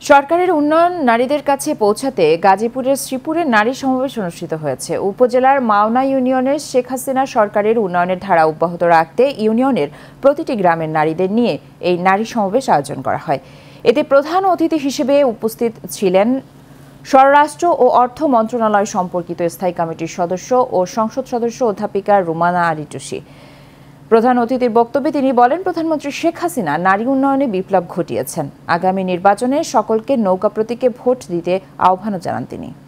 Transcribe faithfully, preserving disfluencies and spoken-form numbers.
সরকারের উন্নয়ন নারীদের কাছে পৌঁছাতে গাজীপুরের শ্রীপুরে নারী সমাবেশ অনুষ্ঠিত হয়েছে। উপজেলার মাওনা ইউনিয়নের শেখ হাসিনা সরকারের উন্নয়নের ধারা অব্যাহত রাখতে ইউনিয়নের প্রতিটি গ্রামের নারীদের নিয়ে এই নারী সমাবেশ আয়োজন করা হয়। এতে প্রধান অতিথি হিসেবে উপস্থিত ছিলেন স্বরাষ্ট্র ও অর্থ মন্ত্রণালয় সম্পর্কিত স্থায়ী কমিটির সদস্য ও সংসদ সদস্য অধ্যাপিকা রুমানা আলী টুসি। প্রধান অতিথির বক্তব্যে তিনি বলেন, প্রধানমন্ত্রী শেখ হাসিনা নারী উন্নয়নে বিপ্লব ঘটিয়েছেন। আগামী নির্বাচনে সকলকে নৌকা প্রতীকে ভোট দিতে আহ্বান জানান তিনি।